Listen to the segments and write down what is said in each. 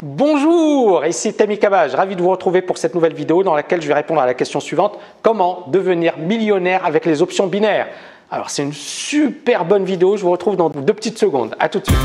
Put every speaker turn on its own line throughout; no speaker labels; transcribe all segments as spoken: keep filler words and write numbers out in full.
Bonjour, ici Tammy Cabage, ravi de vous retrouver pour cette nouvelle vidéo dans laquelle je vais répondre à la question suivante: comment devenir millionnaire avec les options binaires? Alors c'est une super bonne vidéo, je vous retrouve dans deux petites secondes. À tout de suite.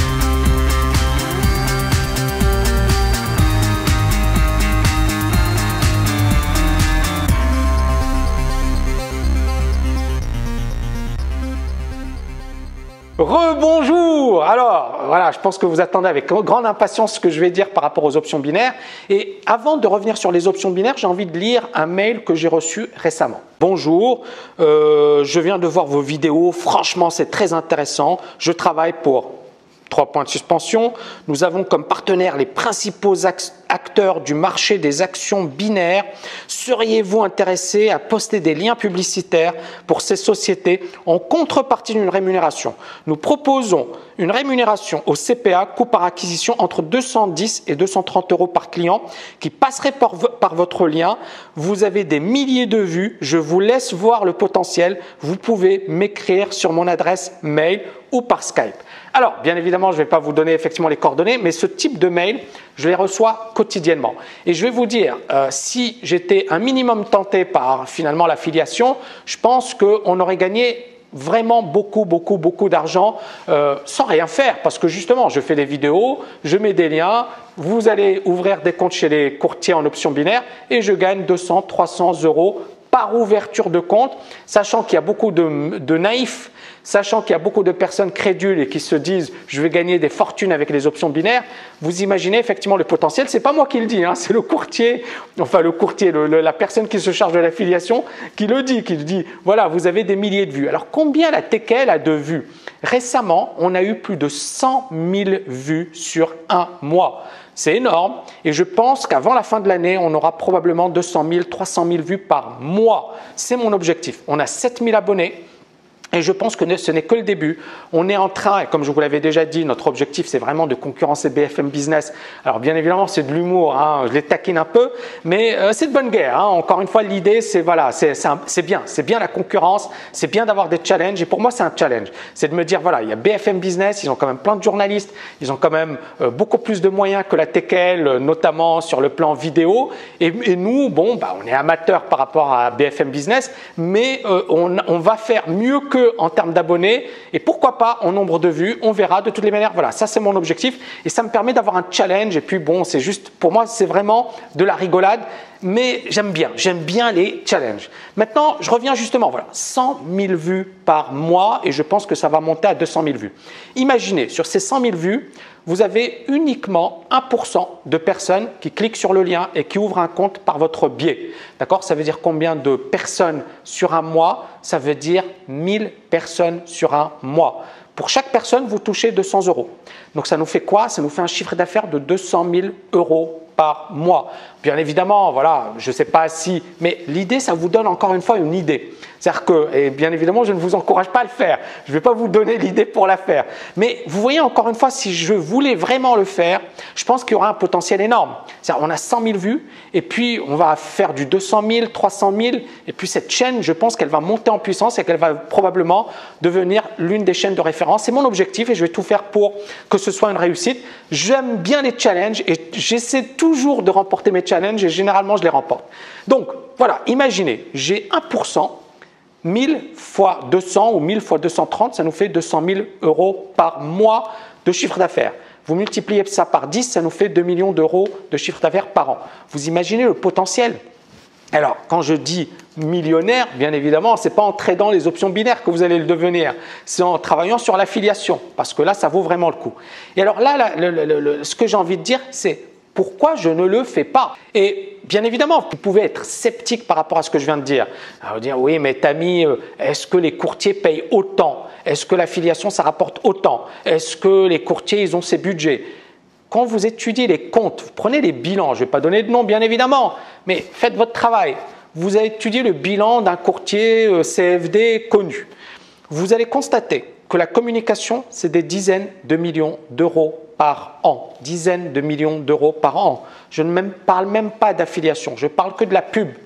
Rebonjour. Alors voilà, je pense que vous attendez avec grande impatience ce que je vais dire par rapport aux options binaires. Et avant de revenir sur les options binaires, j'ai envie de lire un mail que j'ai reçu récemment. Bonjour, euh, je viens de voir vos vidéos, franchement c'est très intéressant. Je travaille pour… Trois points de suspension. Nous avons comme partenaires les principaux acteurs du marché des actions binaires. Seriez-vous intéressé à poster des liens publicitaires pour ces sociétés en contrepartie d'une rémunération? Nous proposons une rémunération au C P A, coût par acquisition, entre deux cent dix et deux cent trente euros par client qui passerait par, par votre lien. Vous avez des milliers de vues. Je vous laisse voir le potentiel. Vous pouvez m'écrire sur mon adresse mail ou par Skype. Alors, bien évidemment, je ne vais pas vous donner effectivement les coordonnées, mais ce type de mail, je les reçois quotidiennement. Et je vais vous dire, euh, si j'étais un minimum tenté par finalement l'affiliation, je pense qu'on aurait gagné vraiment beaucoup, beaucoup, beaucoup d'argent euh, sans rien faire. Parce que justement, je fais des vidéos, je mets des liens, vous allez ouvrir des comptes chez les courtiers en options binaires et je gagne deux cents, trois cents euros par ouverture de compte, sachant qu'il y a beaucoup de, de naïfs, sachant qu'il y a beaucoup de personnes crédules et qui se disent « je vais gagner des fortunes avec les options binaires », vous imaginez effectivement le potentiel. Ce n'est pas moi qui le dis, hein, c'est le courtier, enfin le courtier, le, le, la personne qui se charge de l'affiliation qui le dit, qui le dit « voilà, vous avez des milliers de vues ». Alors combien la T K L a de vues? Récemment, on a eu plus de cent mille vues sur un mois. C'est énorme et je pense qu'avant la fin de l'année, on aura probablement deux cent mille, trois cent mille vues par mois. C'est mon objectif. On a sept mille abonnés. Et je pense que ce n'est que le début. On est en train, et comme je vous l'avais déjà dit, notre objectif, c'est vraiment de concurrencer B F M Business. Alors, bien évidemment, c'est de l'humour, hein, je les taquine un peu, mais euh, c'est de bonne guerre. Hein. Encore une fois, l'idée, c'est voilà, c'est bien. C'est bien la concurrence, c'est bien d'avoir des challenges. Et pour moi, c'est un challenge. C'est de me dire, voilà, il y a B F M Business, ils ont quand même plein de journalistes, ils ont quand même euh, beaucoup plus de moyens que la T K L, notamment sur le plan vidéo. Et, et nous, bon, bah, on est amateurs par rapport à B F M Business, mais euh, on, on va faire mieux que en termes d'abonnés et pourquoi pas en nombre de vues, on verra de toutes les manières. Voilà, ça c'est mon objectif et ça me permet d'avoir un challenge et puis bon, c'est juste, pour moi c'est vraiment de la rigolade, mais j'aime bien, j'aime bien les challenges. Maintenant, je reviens justement, voilà, cent mille vues par mois et je pense que ça va monter à deux cent mille vues. Imaginez, sur ces cent mille vues, vous avez uniquement un pour cent de personnes qui cliquent sur le lien et qui ouvrent un compte par votre biais. D'accord? Ça veut dire combien de personnes sur un mois? Ça veut dire mille personnes sur un mois. Pour chaque personne, vous touchez deux cents euros. Donc, ça nous fait quoi? Ça nous fait un chiffre d'affaires de deux cent mille euros par mois. Bien évidemment, voilà, je ne sais pas si, mais l'idée, ça vous donne encore une fois une idée. C'est-à-dire que, et bien évidemment, je ne vous encourage pas à le faire. Je ne vais pas vous donner l'idée pour la faire. Mais vous voyez encore une fois, si je voulais vraiment le faire, je pense qu'il y aura un potentiel énorme. C'est-à-dire, on a cent mille vues et puis on va faire du deux cent mille, trois cent mille. Et puis cette chaîne, je pense qu'elle va monter en puissance et qu'elle va probablement devenir l'une des chaînes de référence. C'est mon objectif et je vais tout faire pour que ce soit une réussite. J'aime bien les challenges et j'essaie toujours de remporter mes challenges et généralement, je les remporte. Donc, voilà, imaginez, j'ai un pour cent. mille fois deux cents ou mille fois deux cent trente, ça nous fait deux cent mille euros par mois de chiffre d'affaires. Vous multipliez ça par dix, ça nous fait deux millions d'euros de chiffre d'affaires par an. Vous imaginez le potentiel? Alors, quand je dis millionnaire, bien évidemment, ce n'est pas en tradant les options binaires que vous allez le devenir. C'est en travaillant sur l'affiliation, parce que là, ça vaut vraiment le coup. Et alors là, là le, le, le, ce que j'ai envie de dire, c'est pourquoi je ne le fais pas? Et bien évidemment, vous pouvez être sceptique par rapport à ce que je viens de dire. Alors dire oui, mais Tammy, est-ce que les courtiers payent autant? Est-ce que l'affiliation, ça rapporte autant? Est-ce que les courtiers, ils ont ces budgets? Quand vous étudiez les comptes, vous prenez les bilans, je ne vais pas donner de nom bien évidemment, mais faites votre travail. Vous avez étudié le bilan d'un courtier C F D connu. Vous allez constater que la communication, c'est des dizaines de millions d'euros par an. Dizaines de millions d'euros par an. Je ne même, parle même pas d'affiliation, je parle que de la pub.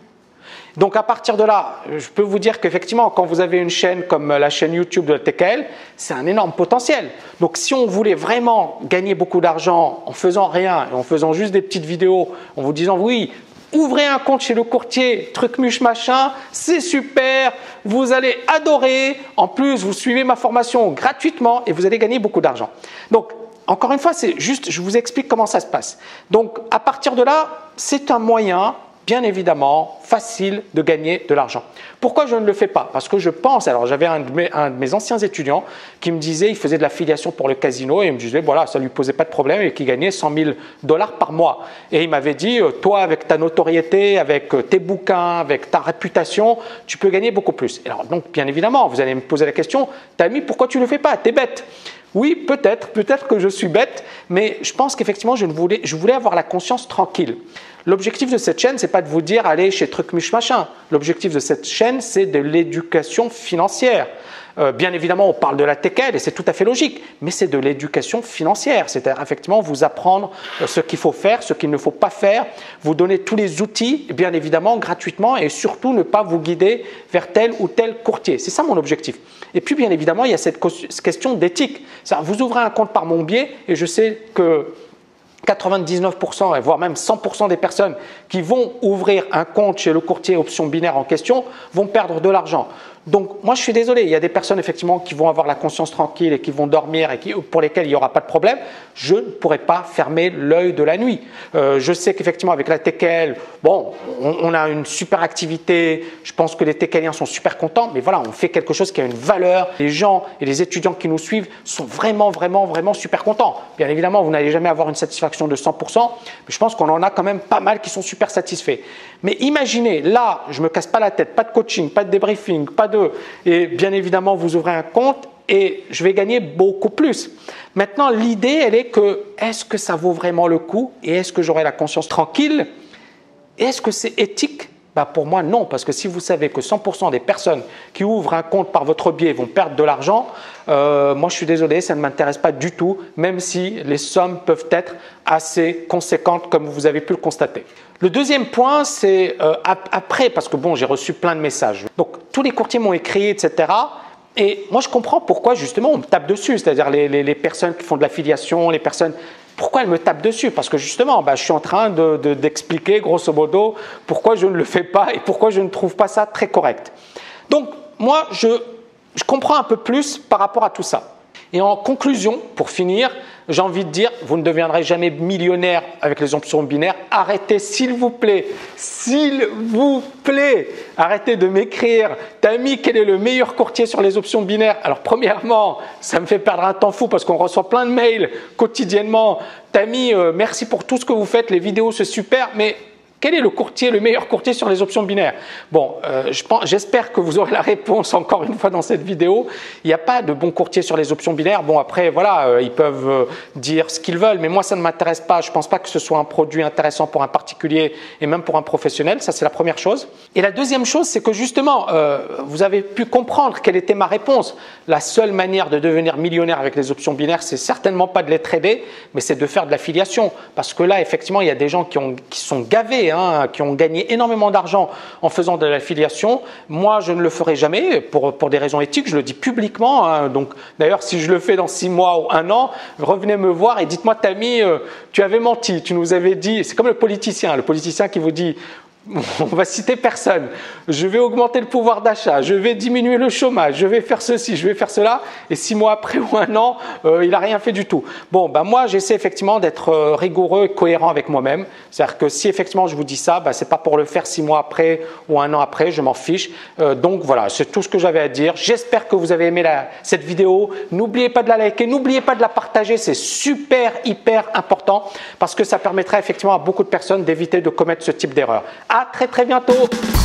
Donc à partir de là, je peux vous dire qu'effectivement, quand vous avez une chaîne comme la chaîne YouTube de la T K L, c'est un énorme potentiel. Donc si on voulait vraiment gagner beaucoup d'argent en faisant rien et en faisant juste des petites vidéos, en vous disant oui, ouvrez un compte chez le courtier, truc muche machin, c'est super, vous allez adorer. En plus, vous suivez ma formation gratuitement et vous allez gagner beaucoup d'argent. Donc encore une fois, c'est juste, je vous explique comment ça se passe. Donc à partir de là, c'est un moyen bien évidemment facile de gagner de l'argent. Pourquoi je ne le fais pas? Parce que je pense, alors j'avais un, un de mes anciens étudiants qui me disait, il faisait de l'affiliation pour le casino et il me disait, voilà, ça ne lui posait pas de problème et qu'il gagnait cent mille dollars par mois. Et il m'avait dit, toi avec ta notoriété, avec tes bouquins, avec ta réputation, tu peux gagner beaucoup plus. Alors donc bien évidemment, vous allez me poser la question, Tammy, pourquoi tu ne le fais pas? T'es bête. Oui, peut-être, peut-être que je suis bête, mais je pense qu'effectivement, je, voulais, je voulais avoir la conscience tranquille. L'objectif de cette chaîne, ce n'est pas de vous dire « allez chez Trucmuche machin ». L'objectif de cette chaîne, c'est de l'éducation financière. Euh, bien évidemment, on parle de la T K L et c'est tout à fait logique, mais c'est de l'éducation financière. C'est-à-dire effectivement vous apprendre ce qu'il faut faire, ce qu'il ne faut pas faire, vous donner tous les outils, bien évidemment, gratuitement et surtout ne pas vous guider vers tel ou tel courtier. C'est ça mon objectif. Et puis, bien évidemment, il y a cette question d'éthique. Vous ouvrez un compte par mon biais et je sais que quatre-vingt-dix-neuf pour cent, voire même cent pour cent des personnes qui vont ouvrir un compte chez le courtier option binaire en question vont perdre de l'argent. Donc, moi, je suis désolé, il y a des personnes effectivement qui vont avoir la conscience tranquille et qui vont dormir et qui, pour lesquelles il n'y aura pas de problème. Je ne pourrai pas fermer l'œil de la nuit. Euh, je sais qu'effectivement, avec la T K L, bon, on, on a une super activité. Je pense que les T K Liens sont super contents, mais voilà, on fait quelque chose qui a une valeur. Les gens et les étudiants qui nous suivent sont vraiment, vraiment, vraiment super contents. Bien évidemment, vous n'allez jamais avoir une satisfaction de cent pour cent, mais je pense qu'on en a quand même pas mal qui sont super satisfaits. Mais imaginez, là, je ne me casse pas la tête, pas de coaching, pas de débriefing, pas de... Et bien évidemment, vous ouvrez un compte et je vais gagner beaucoup plus. Maintenant, l'idée, elle est que est-ce que ça vaut vraiment le coup et est-ce que j'aurai la conscience tranquille? Et est-ce que c'est éthique? Bah pour moi, non, parce que si vous savez que cent pour cent des personnes qui ouvrent un compte par votre biais vont perdre de l'argent, euh, moi je suis désolé, ça ne m'intéresse pas du tout, même si les sommes peuvent être assez conséquentes comme vous avez pu le constater. Le deuxième point, c'est euh, après, parce que bon, j'ai reçu plein de messages. Donc tous les courtiers m'ont écrit, et cetera. Et moi je comprends pourquoi justement on me tape dessus, c'est-à-dire les, les, les personnes qui font de l'affiliation, les personnes… Pourquoi elle me tape dessus? Parce que justement, bah, je suis en train de, de, d'expliquer grosso modo pourquoi je ne le fais pas et pourquoi je ne trouve pas ça très correct. Donc moi, je, je comprends un peu plus par rapport à tout ça. Et en conclusion, pour finir, j'ai envie de dire, vous ne deviendrez jamais millionnaire avec les options binaires. Arrêtez, s'il vous plaît, s'il vous plaît, arrêtez de m'écrire. Tammy, quel est le meilleur courtier sur les options binaires? Alors, premièrement, ça me fait perdre un temps fou parce qu'on reçoit plein de mails quotidiennement. Tammy, euh, merci pour tout ce que vous faites, les vidéos, c'est super, mais… Quel est le courtier, le meilleur courtier sur les options binaires? Bon, euh, j'espère que vous aurez la réponse encore une fois dans cette vidéo. Il n'y a pas de bon courtier sur les options binaires. Bon, après, voilà, euh, ils peuvent euh, dire ce qu'ils veulent, mais moi, ça ne m'intéresse pas. Je ne pense pas que ce soit un produit intéressant pour un particulier et même pour un professionnel. Ça, c'est la première chose. Et la deuxième chose, c'est que justement, euh, vous avez pu comprendre quelle était ma réponse. La seule manière de devenir millionnaire avec les options binaires, c'est certainement pas de les trader, mais c'est de faire de l'affiliation. Parce que là, effectivement, il y a des gens qui, ont, qui sont gavés, Hein, qui ont gagné énormément d'argent en faisant de l'affiliation. Moi, je ne le ferai jamais pour, pour des raisons éthiques, je le dis publiquement. Hein, donc, d'ailleurs, si je le fais dans six mois ou un an, revenez me voir et dites-moi, Tammy, euh, tu avais menti, tu nous avais dit… C'est comme le politicien, le politicien qui vous dit… On va citer personne. Je vais augmenter le pouvoir d'achat, je vais diminuer le chômage, je vais faire ceci, je vais faire cela. Et six mois après ou un an, euh, il n'a rien fait du tout. Bon, ben moi, j'essaie effectivement d'être euh, rigoureux et cohérent avec moi-même. C'est-à-dire que si effectivement je vous dis ça, ben, ce n'est pas pour le faire six mois après ou un an après, je m'en fiche. Euh, donc voilà, c'est tout ce que j'avais à dire. J'espère que vous avez aimé la, cette vidéo. N'oubliez pas de la liker, n'oubliez pas de la partager. C'est super, hyper important parce que ça permettra effectivement à beaucoup de personnes d'éviter de commettre ce type d'erreur. À très très bientôt.